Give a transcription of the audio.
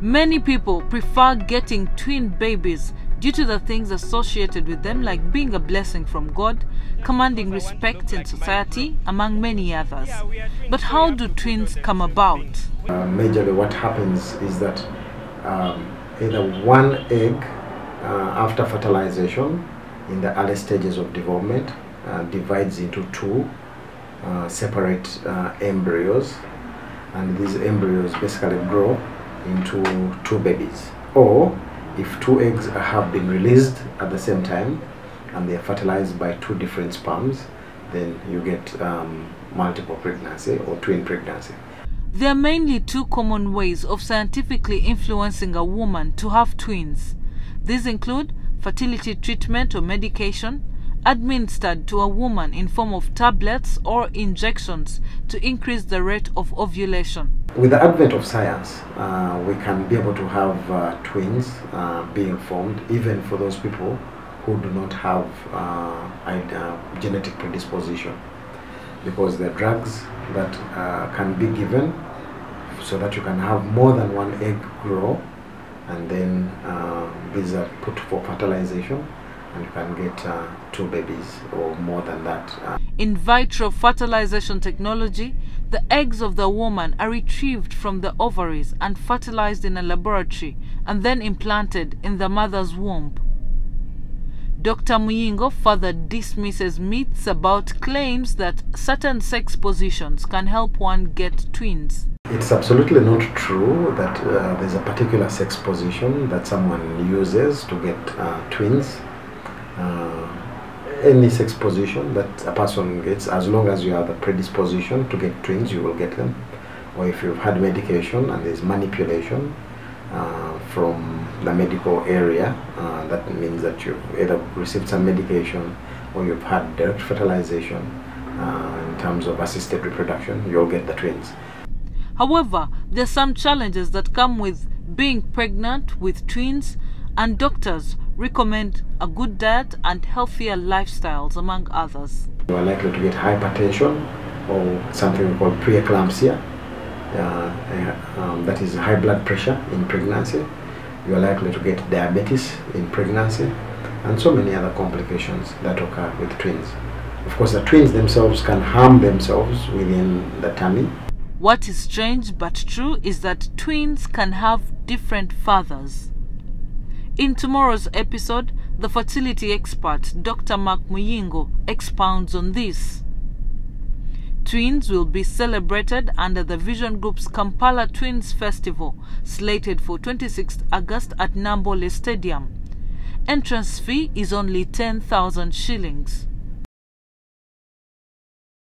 Many people prefer getting twin babies due to the things associated with them, like being a blessing from God, commanding respect in society, among many others. But how do twins come about? Majorly what happens is that either one egg after fertilization in the early stages of development divides into two separate embryos, and these embryos basically grow into two babies. Or if two eggs have been released at the same time and they are fertilized by two different sperms, then you get multiple pregnancy or twin pregnancy. There are mainly two common ways of scientifically influencing a woman to have twins. These include fertility treatment or medication, administered to a woman in form of tablets or injections to increase the rate of ovulation. With the advent of science, we can be able to have twins being formed, even for those people who do not have genetic predisposition, because there are drugs that can be given so that you can have more than one egg grow, and then these are put for fertilization, and you can get two babies or more than that. In vitro fertilization technology, the eggs of the woman are retrieved from the ovaries and fertilized in a laboratory and then implanted in the mother's womb. Dr. Muyingo further dismisses myths about claims that certain sex positions can help one get twins. It's absolutely not true that there's a particular sex position that someone uses to get twins. Any sex position that a person gets, as long as you have the predisposition to get twins, you will get them. Or if you've had medication and there's manipulation from the medical area, that means that you've either received some medication or you've had direct fertilization in terms of assisted reproduction, you'll get the twins. However, there are some challenges that come with being pregnant with twins, and doctors recommend a good diet and healthier lifestyles, among others. You are likely to get hypertension, or something we call preeclampsia, that is high blood pressure in pregnancy. You are likely to get diabetes in pregnancy, and so many other complications that occur with twins. Of course, the twins themselves can harm themselves within the tummy. What is strange but true is that twins can have different fathers. In tomorrow's episode, the fertility expert Dr. Mark Muyingo expounds on this. Twins will be celebrated under the Vision Group's Kampala Twins Festival, slated for 26th August at Nambole Stadium. Entrance fee is only 10,000 shillings.